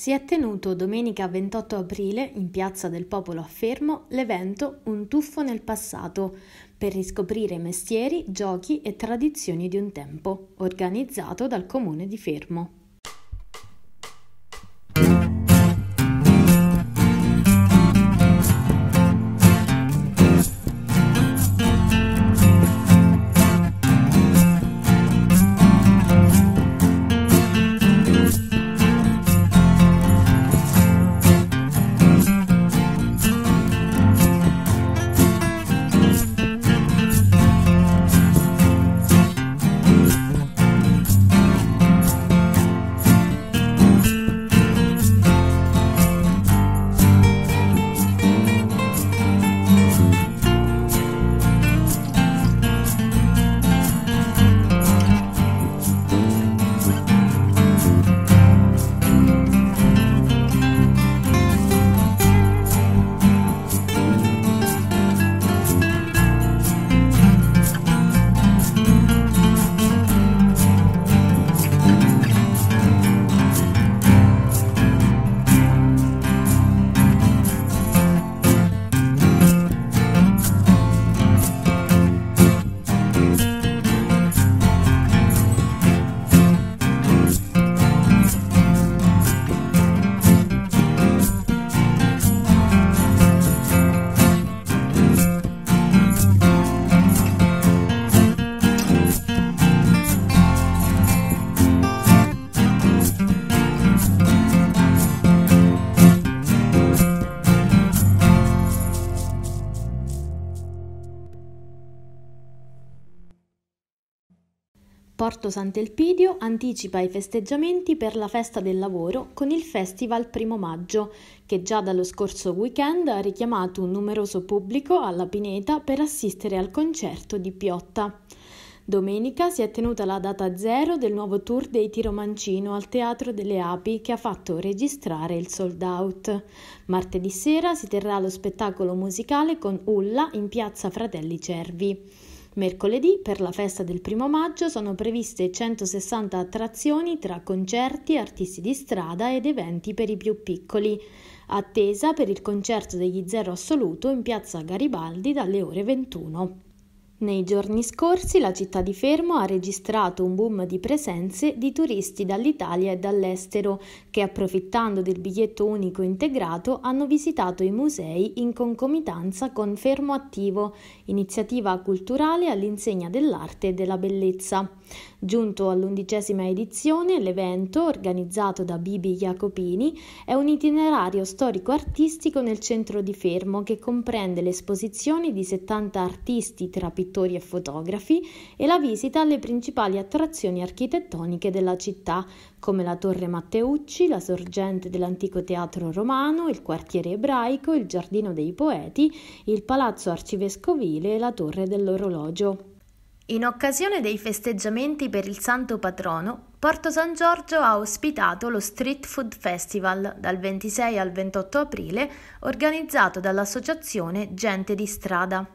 Si è tenuto domenica 28 aprile in Piazza del Popolo a Fermo l'evento Un tuffo nel passato per riscoprire mestieri, giochi e tradizioni di un tempo, organizzato dal Comune di Fermo. Porto Sant'Elpidio anticipa i festeggiamenti per la festa del lavoro con il Festival Primo Maggio, che già dallo scorso weekend ha richiamato un numeroso pubblico alla Pineta per assistere al concerto di Piotta. Domenica si è tenuta la data zero del nuovo tour dei Tiro Mancino al Teatro delle Api, che ha fatto registrare il sold out. Martedì sera si terrà lo spettacolo musicale con Ulla in Piazza Fratelli Cervi. Mercoledì, per la festa del Primo Maggio, sono previste 160 attrazioni tra concerti, artisti di strada ed eventi per i più piccoli. Attesa per il concerto degli Zero Assoluto in Piazza Garibaldi dalle ore 21. Nei giorni scorsi la città di Fermo ha registrato un boom di presenze di turisti dall'Italia e dall'estero che, approfittando del biglietto unico integrato, hanno visitato i musei in concomitanza con Fermo Attivo, iniziativa culturale all'insegna dell'arte e della bellezza. Giunto all'11ª edizione, l'evento, organizzato da Bibi Jacopini, è un itinerario storico-artistico nel centro di Fermo che comprende l'esposizione di 70 artisti tra pittori e fotografi e la visita alle principali attrazioni architettoniche della città, come la Torre Matteucci, la sorgente dell'antico teatro romano, il quartiere ebraico, il Giardino dei Poeti, il Palazzo Arcivescovile e la Torre dell'Orologio. In occasione dei festeggiamenti per il Santo Patrono, Porto San Giorgio ha ospitato lo Street Food Festival dal 26 al 28 aprile, organizzato dall'associazione Gente di Strada.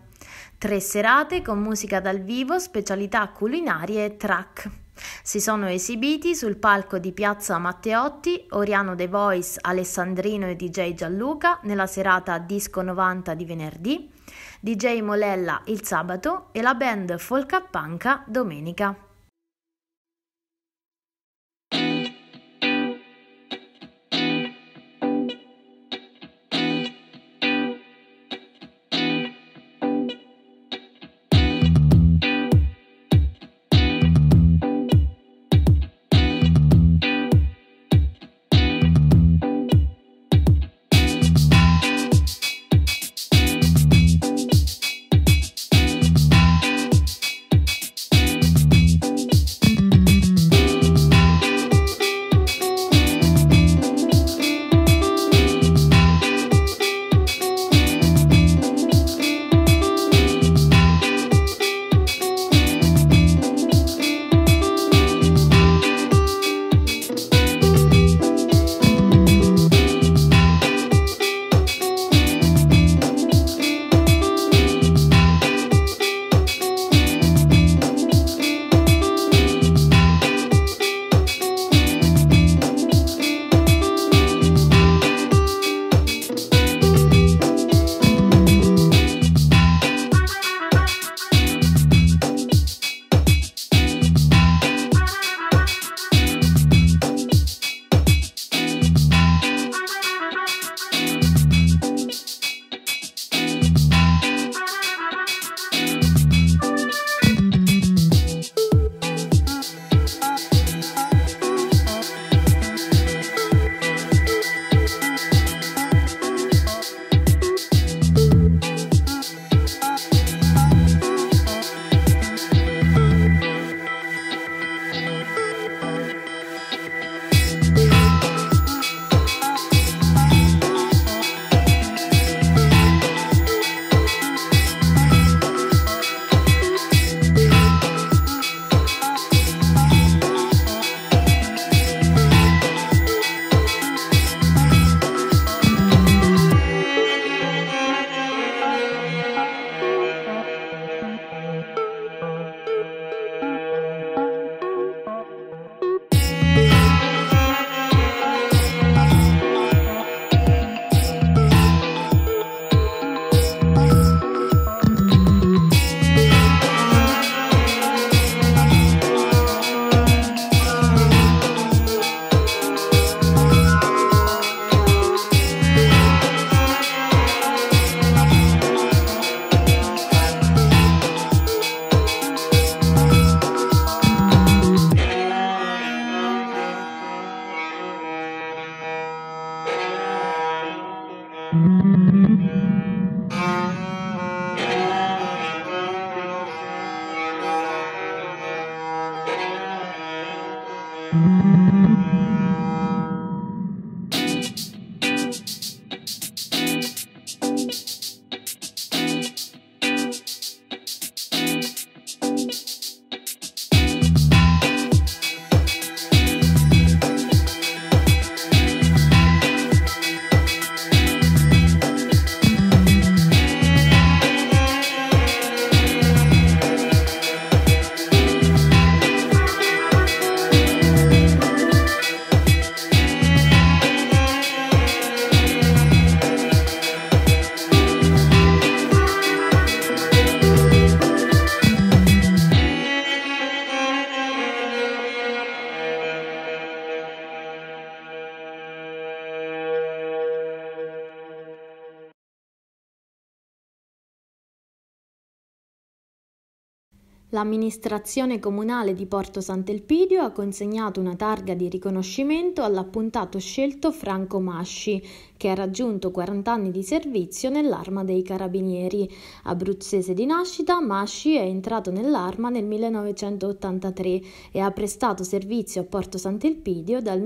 3 serate con musica dal vivo, specialità culinarie e track. Si sono esibiti sul palco di Piazza Matteotti Oriano The Voice, Alessandrino e DJ Gianluca nella serata Disco 90 di venerdì, DJ Molella il sabato e la band Folka Panka domenica. L'amministrazione comunale di Porto Sant'Elpidio ha consegnato una targa di riconoscimento all'appuntato scelto Franco Masci, che ha raggiunto 40 anni di servizio nell'Arma dei Carabinieri. Abruzzese di nascita, Masci è entrato nell'Arma nel 1983 e ha prestato servizio a Porto Sant'Elpidio dal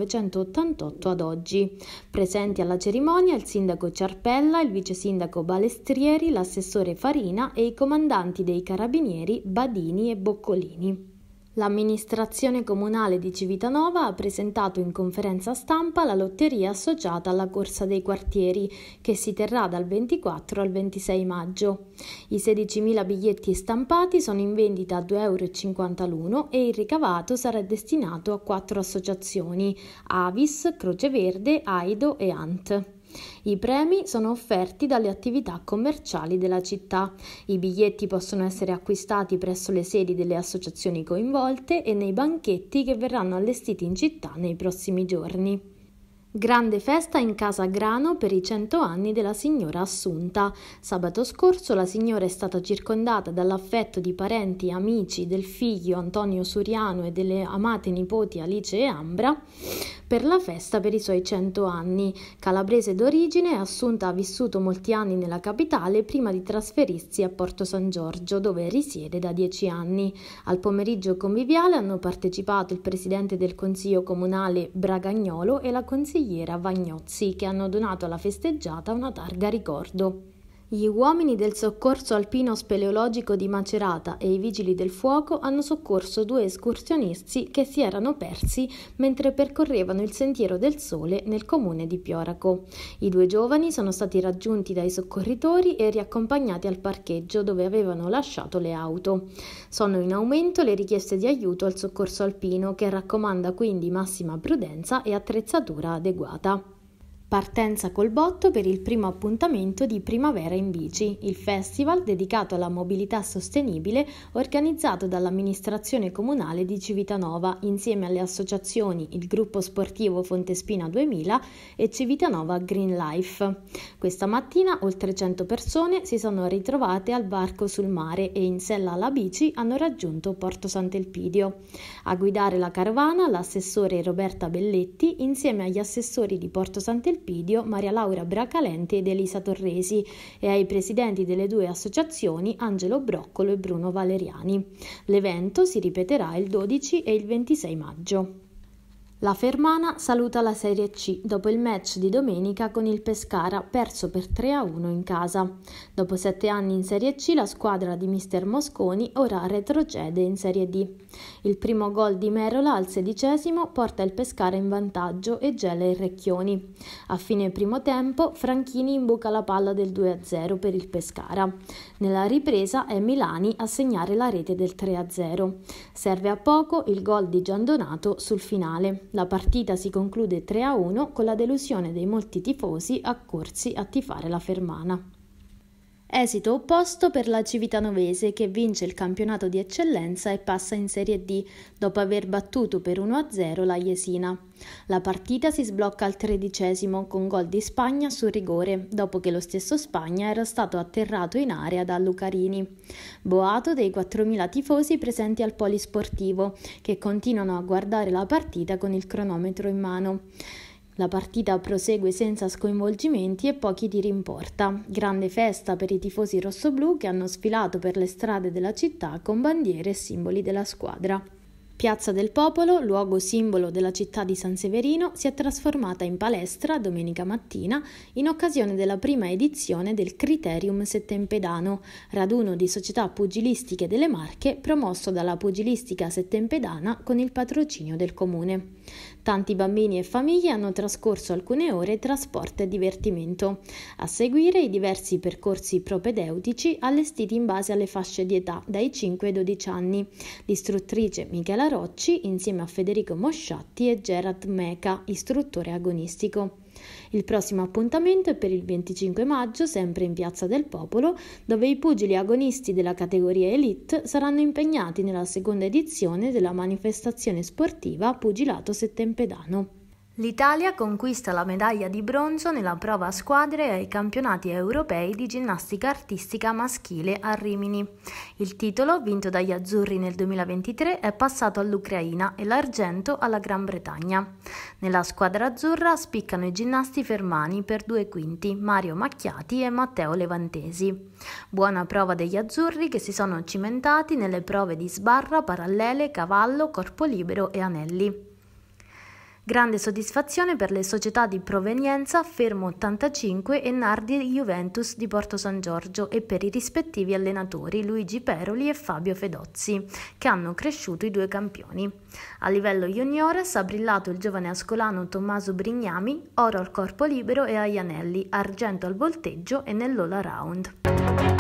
1988 ad oggi. Presenti alla cerimonia il sindaco Ciarpella, il vice sindaco Balestrieri, l'assessore Farina e i comandanti dei Carabinieri Badini e Boccolini. L'amministrazione comunale di Civitanova ha presentato in conferenza stampa la lotteria associata alla Corsa dei Quartieri, che si terrà dal 24 al 26 maggio. I 16.000 biglietti stampati sono in vendita a €2,50 l'uno e il ricavato sarà destinato a 4 associazioni: Avis, Croce Verde, Aido e Ant. I premi sono offerti dalle attività commerciali della città. I biglietti possono essere acquistati presso le sedi delle associazioni coinvolte e nei banchetti che verranno allestiti in città nei prossimi giorni. Grande festa in Casa Grano per i 100 anni della signora Assunta. Sabato scorso la signora è stata circondata dall'affetto di parenti e amici del figlio Antonio Suriano e delle amate nipoti Alice e Ambra per la festa per i suoi 100 anni. Calabrese d'origine, Assunta ha vissuto molti anni nella capitale prima di trasferirsi a Porto San Giorgio, dove risiede da 10 anni. Al pomeriggio conviviale hanno partecipato il presidente del Consiglio Comunale Bragagnolo e la consigliera Vagnozzi, che hanno donato alla festeggiata una targa ricordo. Gli uomini del Soccorso Alpino Speleologico di Macerata e i Vigili del Fuoco hanno soccorso 2 escursionisti che si erano persi mentre percorrevano il Sentiero del Sole nel comune di Pioraco. I 2 giovani sono stati raggiunti dai soccorritori e riaccompagnati al parcheggio dove avevano lasciato le auto. Sono in aumento le richieste di aiuto al Soccorso Alpino, che raccomanda quindi massima prudenza e attrezzatura adeguata. Partenza col botto per il primo appuntamento di Primavera in Bici, il festival dedicato alla mobilità sostenibile organizzato dall'amministrazione comunale di Civitanova insieme alle associazioni il Gruppo Sportivo Fontespina 2000 e Civitanova Green Life. Questa mattina oltre 100 persone si sono ritrovate al varco sul mare e in sella alla bici hanno raggiunto Porto Sant'Elpidio. A guidare la carovana l'assessore Roberta Belletti insieme agli assessori di Porto Sant'Elpidio Maria Laura Bracalenti ed Elisa Torresi e ai presidenti delle 2 associazioni Angelo Broccolo e Bruno Valeriani. L'evento si ripeterà il 12 e il 26 maggio. La Fermana saluta la Serie C dopo il match di domenica con il Pescara perso per 3-1 in casa. Dopo 7 anni in Serie C la squadra di mister Mosconi ora retrocede in Serie D. Il primo gol di Merola al 16° porta il Pescara in vantaggio e gela i Recchioni. A fine primo tempo Franchini imbuca la palla del 2-0 per il Pescara. Nella ripresa è Milani a segnare la rete del 3-0. Serve a poco il gol di Giandonato sul finale. La partita si conclude 3-1 con la delusione dei molti tifosi accorsi a tifare la Fermana. Esito opposto per la Civitanovese, che vince il campionato di eccellenza e passa in Serie D dopo aver battuto per 1-0 la Jesina. La partita si sblocca al 13° con gol di Spagna su rigore, dopo che lo stesso Spagna era stato atterrato in area da Lucarini. Boato dei 4.000 tifosi presenti al polisportivo, che continuano a guardare la partita con il cronometro in mano. La partita prosegue senza sconvolgimenti e pochi tiri in porta. Grande festa per i tifosi rossoblù che hanno sfilato per le strade della città con bandiere e simboli della squadra. Piazza del Popolo, luogo simbolo della città di San Severino, si è trasformata in palestra domenica mattina in occasione della prima edizione del Criterium Settempedano, raduno di società pugilistiche delle Marche promosso dalla Pugilistica Settempedana con il patrocinio del comune. Tanti bambini e famiglie hanno trascorso alcune ore tra sport e divertimento. A seguire i diversi percorsi propedeutici allestiti in base alle fasce di età dai 5 ai 12 anni. L'istruttrice Michela Rocci insieme a Federico Mosciatti e Gerard Meca, istruttore agonistico. Il prossimo appuntamento è per il 25 maggio, sempre in Piazza del Popolo, dove i pugili agonisti della categoria Elite saranno impegnati nella seconda edizione della manifestazione sportiva Pugilato Settempedano. L'Italia conquista la medaglia di bronzo nella prova a squadre ai campionati europei di ginnastica artistica maschile a Rimini. Il titolo, vinto dagli azzurri nel 2023, è passato all'Ucraina e l'argento alla Gran Bretagna. Nella squadra azzurra spiccano i ginnasti fermani per 2 quinti, Mario Macchiati e Matteo Levantesi. Buona prova degli azzurri che si sono cimentati nelle prove di sbarra, parallele, cavallo, corpo libero e anelli. Grande soddisfazione per le società di provenienza Fermo 85 e Nardi Juventus di Porto San Giorgio e per i rispettivi allenatori Luigi Peroli e Fabio Fedozzi, che hanno cresciuto i 2 campioni. A livello juniores ha brillato il giovane ascolano Tommaso Brignami, oro al corpo libero e agli anelli, argento al volteggio e nell'all around.